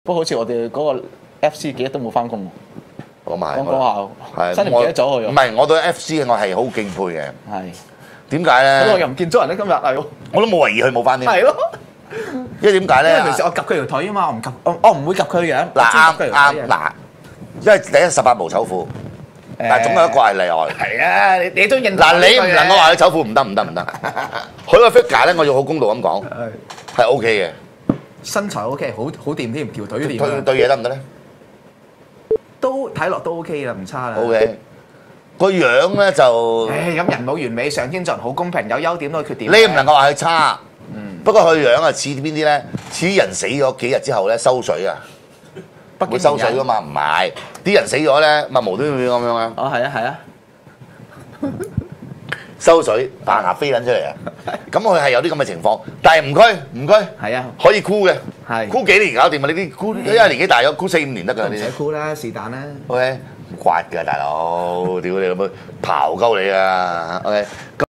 不過好似我哋嗰個 FC 幾日都冇翻工， 講埋講下，真係唔記得咗佢。 唔係，我對 FC 我係好敬佩嘅。 係點解咧？ 我又唔見咗人咧，今日係我都冇懷疑佢冇翻添。 係咯。 因為點解咧？ 因為平時我及佢條腿啊嘛，我唔及，我唔會及佢樣。 嗱啱嗱，因為第一18無醜婦，但係總有一個係例外。 係啊，你都認嗱，你唔能夠話佢醜婦唔得。佢個 figure 咧，我要好公道咁講，係 OK 嘅。 身材 OK，好掂添，條腿掂。 對嘢得唔得咧？ 都睇落都 OK 啦，唔差啦。 OK，個樣咧就咁人冇完美，上天做人好公平，有優點都有缺點。 你唔能夠話佢差。不過佢樣啊似邊啲咧？似人死咗幾日之後咧收水啊，會收水噶嘛？唔係，啲人死咗咧，咪無端端咁樣啊？ 哦，係啊，係啊， 收水，白牙飛撚出嚟啊！咁佢係有啲咁嘅情況，但係唔拘， 係啊， 可以箍嘅， 係箍幾年搞掂啊！呢啲箍，因為年紀大咗，箍4、5年得㗎。 唔使箍啦，是但啦。 OK，刮㗎大佬，屌你老母，刨鳩你啊！OK。